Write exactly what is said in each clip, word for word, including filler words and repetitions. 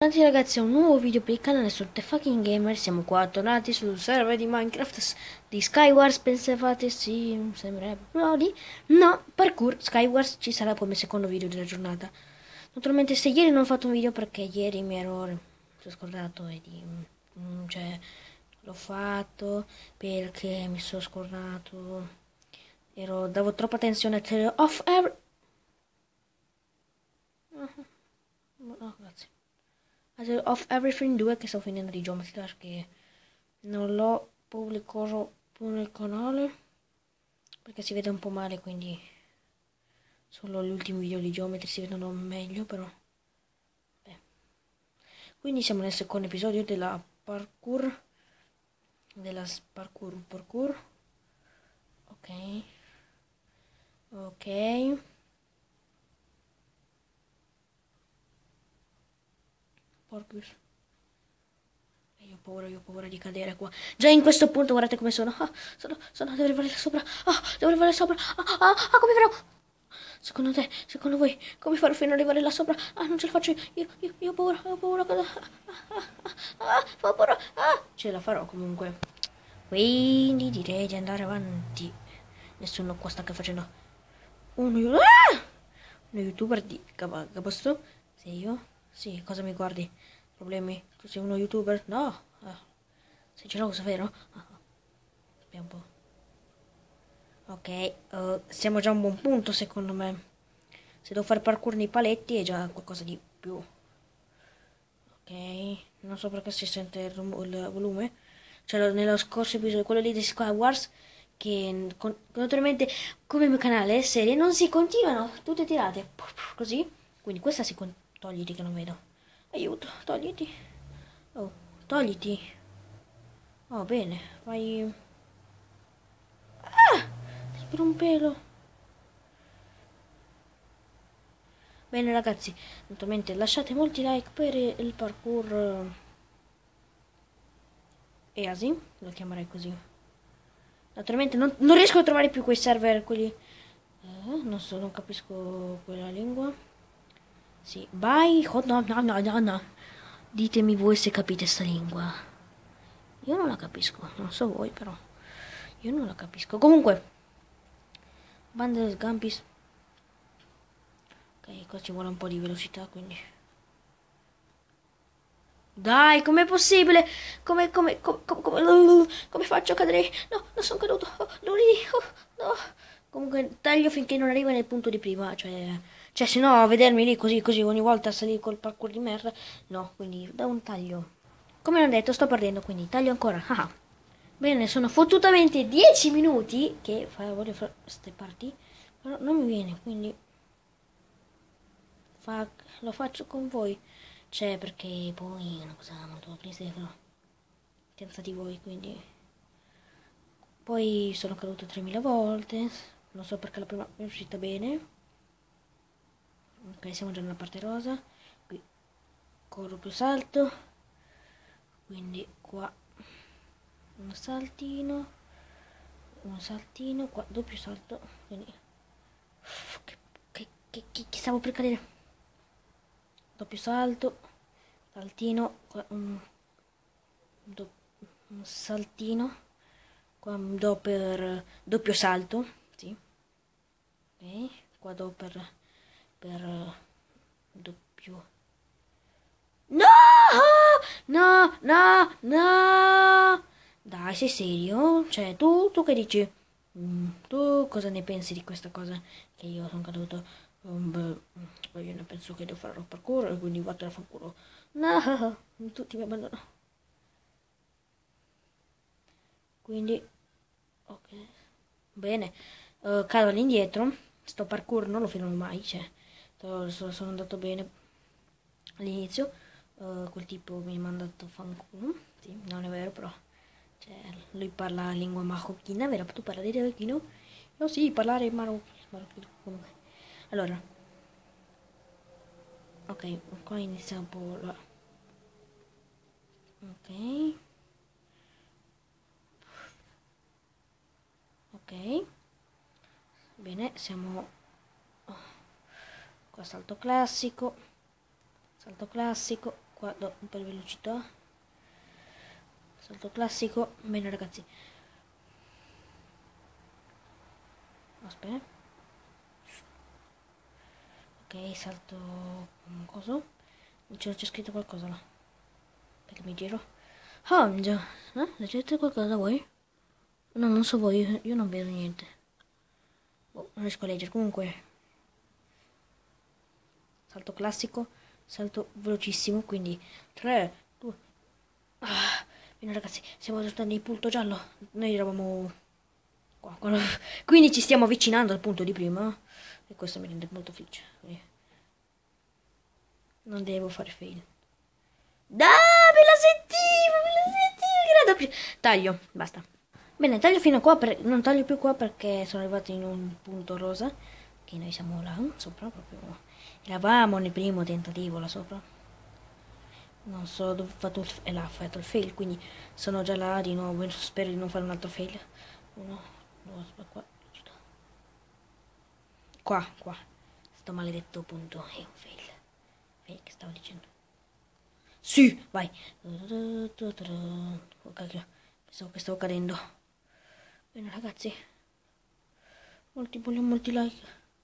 Bentornati ragazzi a un nuovo video per il canale su The Fucking Gamer. Siamo qua tornati sul server di Minecraft di Skywars. Pensavate sì, sembrerebbe no, di no, parkour Skywars ci sarà come secondo video della giornata. Naturalmente se ieri non ho fatto un video perché ieri mi ero, mi sono scordato e di, mm, cioè l'ho fatto perché mi sono scordato, ero, davo troppa attenzione a tele off air. No, grazie. Of Everything due che sto finendo di Geometry Dash, che non l'ho pubblicato più nel canale perché si vede un po' male, quindi solo gli ultimi video di Geometry si vedono meglio, però beh. Quindi siamo nel secondo episodio della parkour della parkour parkour ok ok Porcus. Io ho paura, io ho paura di cadere qua. Già in questo punto guardate come sono. Ah, sono, sono, devo arrivare là sopra. Ah, devo arrivare là sopra. Ah, ah, ah, come farò? Secondo te, secondo voi, come farò fino ad arrivare là sopra? Ah, non ce la faccio io, io, io ho paura, io ho paura. Ah, ah, ah, ah, ho paura. Ah, ce la farò comunque. Quindi direi di andare avanti. Nessuno qua sta che facendo. Uno, ah! Uno youtuber di Gabasto. Sei io? Sì, cosa mi guardi? Problemi? Tu sei uno youtuber? No. Ah, sei geloso, vero? Ah, aspetta un po'. Ok, uh, siamo già a un buon punto secondo me. Se devo fare parkour nei paletti è già qualcosa di più. Ok, non so perché si sente il, il volume. Cioè nello scorso episodio, quello lì di Skywars, che con, naturalmente come il mio canale serie non si continuano, tutte tirate così. Quindi questa si con... togliti che non vedo. Aiuto, togliti. Oh, togliti. Oh, bene, vai. Ah! Per un pelo. Bene ragazzi, naturalmente lasciate molti like per il parkour Easy, lo chiamerei così. Naturalmente non, non riesco a trovare più quei server, quelli... Eh, non so, non capisco quella lingua. Sì, bye. Oh, no, no, no, no, no. Ditemi voi se capite sta lingua. Io non la capisco, non so voi però. Io non la capisco. Comunque, banda sgampis. Ok, qua ci vuole un po' di velocità, quindi. Dai, com'è possibile? Come, come, come, come, come, come faccio a cadere? No, non sono caduto. Oh, non lì. Oh, no. Comunque, taglio finché non arriva nel punto di prima. Cioè, cioè se no, a vedermi lì così, così, ogni volta salire col parkour di merda. No, quindi, da un taglio. Come ho detto, sto perdendo, quindi taglio ancora. Ah. Bene, sono fottutamente dieci minuti che fa, voglio fare queste parti, però non mi viene, quindi fa, lo faccio con voi. Cioè, perché poi è una cosa molto triste, però senza di voi, quindi poi sono caduto tremila volte, non so perché la prima è uscita bene. Ok, siamo già nella parte rosa, qui corro più salto, quindi qua un saltino, un saltino, qua doppio salto, quindi che, che, che, che, che stavo per cadere, doppio salto, saltino, qua un, do, un saltino, qua do per doppio salto, sì, ok, qua do per, per doppio, no, no, no, no, dai, sei serio? Cioè, tu, tu che dici? Mm, tu cosa ne pensi di questa cosa? Che io sono caduto? Um, beh, io ne penso che devo fare il parkour e quindi vado a fanculo. No, tutti mi abbandonano. Quindi, ok. Bene, uh, cado all'indietro. Sto parkour non lo finirò mai, cioè, sto, sono, sono andato bene all'inizio. Uh, quel tipo mi ha mandato fanculo. Sì, non è vero però. Cioè, lui parla lingua marocchina, vero? Tu parli marocchino? No, sì, parlare marocchino. Comunque. Allora. Ok, qua inizia un po' la... Ok. Ok. Bene, siamo... Qua salto classico. Salto classico. qua do un po' di velocità, salto classico, bene ragazzi, aspetta, ok, salto un coso, c'è scritto qualcosa là, perché mi giro, Honja, eh? Leggete qualcosa da voi? No, non so voi, io non vedo niente, oh, non riesco a leggere, comunque, salto classico, salto velocissimo, quindi tre, due, ah, bene ragazzi, siamo tornati nel punto giallo, noi eravamo qua, qua, quindi ci stiamo avvicinando al punto di prima, e questo mi rende molto felice, quindi non devo fare fail. Da, me la sentivo, me la sentivo, che era taglio, basta. Bene, taglio fino a qua, per, non taglio più qua perché sono arrivati in un punto rosa, che noi siamo là, sopra proprio. Eravamo nel primo tentativo là sopra. Non so dove ho fatto il, e là, ho fatto il fail, quindi sono già là di nuovo, spero di non fare un altro fail. Uno, due, tre, qua. Qua, qua. Sto maledetto punto è un fail. Fail che stavo dicendo. Sì, vai. Oh cacchio, pensavo che stavo cadendo. Bene ragazzi. Molti voglio molti like.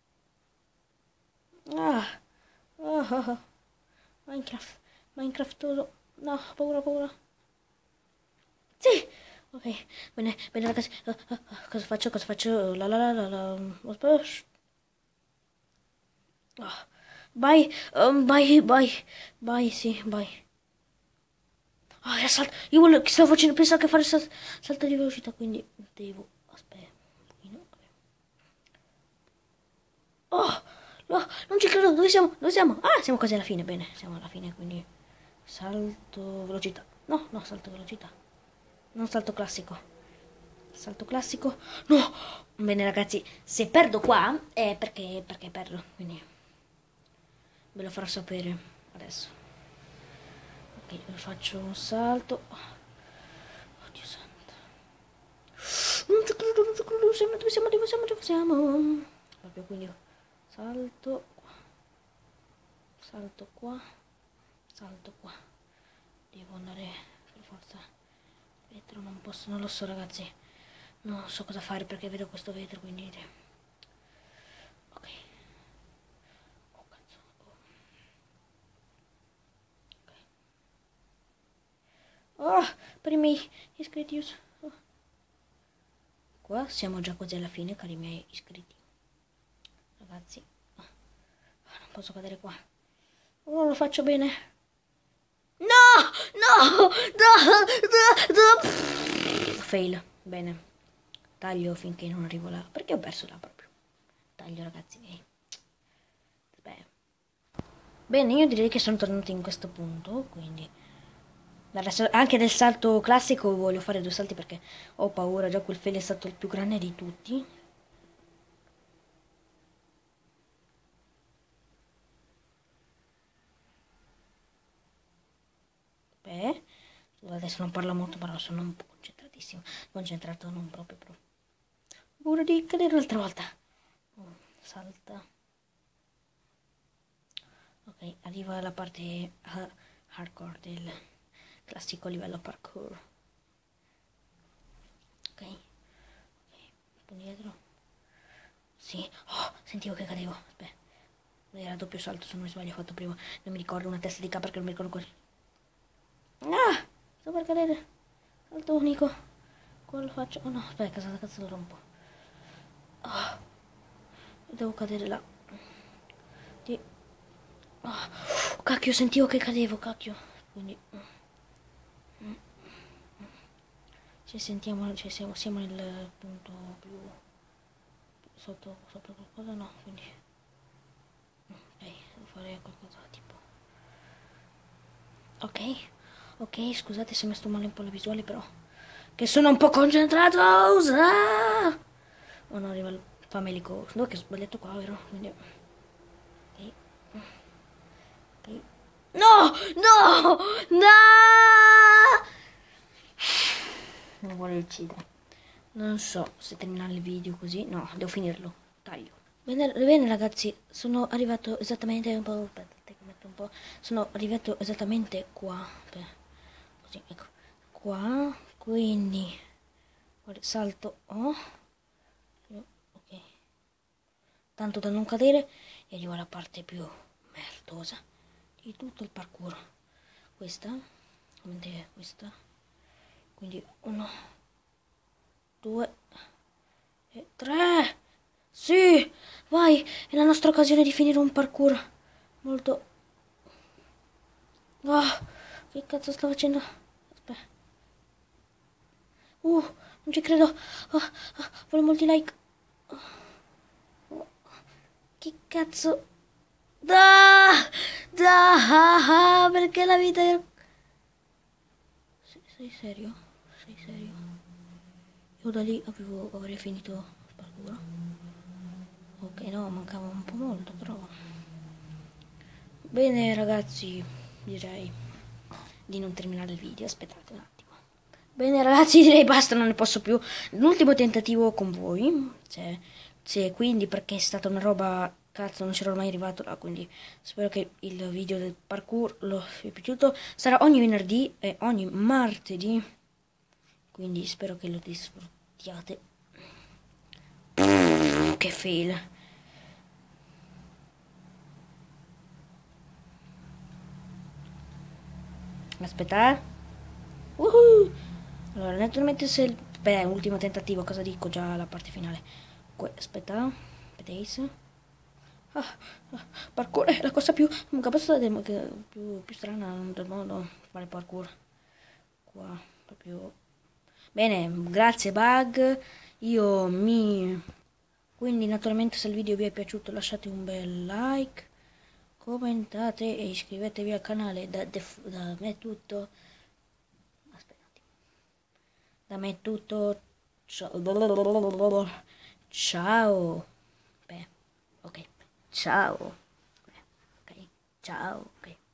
Ah. Oh, oh, oh. Minecraft. Minecraftoso. No, paura, paura. Sì. Ok, bene, bene ragazzi. Uh, uh, uh, cosa faccio? Cosa faccio? La la la la la. Oh. Vai, um, vai, vai. Vai, sì, vai. Ah, era salto. Io volevo, che stavo facendo, pensavo che fare sal, salto di velocità, quindi devo. Aspetta. Oh, no, non ci credo, dove siamo? Dove siamo? Ah, siamo quasi alla fine, bene, siamo alla fine, quindi salto velocità. No, no, salto velocità. Non salto classico. Salto classico. No! Bene ragazzi, se perdo qua è perché, perché perdo, quindi ve lo farò sapere adesso. Ok, faccio un salto. Oddio santo. Non ci credo, non ci credo, siamo, dove siamo, dove siamo, dove siamo? Proprio quindi salto qua. Salto qua. Salto qua. Devo andare per forza. Vetro non posso, non lo so ragazzi. Non so cosa fare perché vedo questo vetro, quindi. Ok. Oh cazzo. Oh. Ok. Oh, per i miei iscritti. Oh. Qua siamo già quasi alla fine, cari miei iscritti. Ragazzi. Oh. Non posso cadere qua. Oh, lo faccio bene. No! No! No! No! No! Fail. Bene. Taglio finché non arrivo là. Perché ho perso là proprio. Taglio ragazzi. Beh. Bene, io direi che sono tornato in questo punto. Quindi. Anche del salto classico voglio fare due salti perché ho paura. Già quel fail è stato il più grande di tutti. Beh. Adesso non parlo molto, però sono un po' concentratissimo. Concentrato non proprio, però. Paura di cadere un'altra volta. Oh, salta. Ok, arriva la parte hardcore del classico livello parkour. Ok. Ok, un po' dietro. Sì. Oh, sentivo che cadevo. Aspetta. Era doppio salto, se non mi sbaglio, ho fatto prima. Non mi ricordo, una testa di capra che non mi ricordo quasi. Ah! Sto per cadere. Salto unico. Qua lo faccio. Oh no, aspetta, cazzo, cazzo lo rompo. Oh. Devo cadere là. Di... Oh. Cacchio, sentivo che cadevo, cacchio. Quindi... Ci sentiamo, ci siamo, siamo nel punto più... Sotto, sopra qualcosa, no, quindi... Ok, devo fare qualcosa tipo... Ok, ok, scusate se mi sto male un po' la visuale, però... Che sono un po' concentrato! Ah! Oh no, arriva il famelico. No, che ho sbagliato qua, vero? Quindi... Ok. Ok. No! No! No! Non vuole uccidere. Non so se terminare il video così. No, devo finirlo. Taglio. Bene, bene ragazzi, sono arrivato esattamente un po'... Aspetta, un po'. Sono arrivato esattamente qua. Beh, così, ecco. Qua, quindi salto. Oh. Ok. Tanto da non cadere e arrivo alla parte più merdosa di tutto il parkour. Questa, come questa. Quindi uno, due e tre. Sì, vai, è la nostra occasione di finire un parkour molto... Ah, che cazzo sto facendo? Aspetta. Uh, non ci credo. Oh, oh, voglio molti like. Oh, che cazzo? Da, da, perché la vita è... Sei, sei serio? Sei serio? Io da lì avevo, avrei finito il parkour. Ok, no, mancava un po' molto, però... Bene ragazzi, direi di non terminare il video, aspettate un attimo. Bene ragazzi, direi basta, non ne posso più. L'ultimo tentativo con voi, cioè, cioè, quindi perché è stata una roba, cazzo, non c'ero mai arrivato là, quindi spero che il video del parkour lo sia piaciuto. Sarà ogni venerdì e ogni martedì, quindi spero che lo disfruttiate. Che fail. Aspettate. Woohoo! Allora, naturalmente se... Il... Beh, ultimo tentativo, cosa dico? Già la parte finale. Que... Aspetta, vedete? Ah, ah, parkour è la cosa più... Capacità del... più, più strana del mondo, fare parkour. Qua, proprio... Bene, grazie Bug. Io mi... Quindi naturalmente se il video vi è piaciuto lasciate un bel like, commentate e iscrivetevi al canale. Da, da me è tutto. Da me è tutto. Ciao. Ciao. Beh, ok. Ciao. Beh, ok. Ciao. Ok.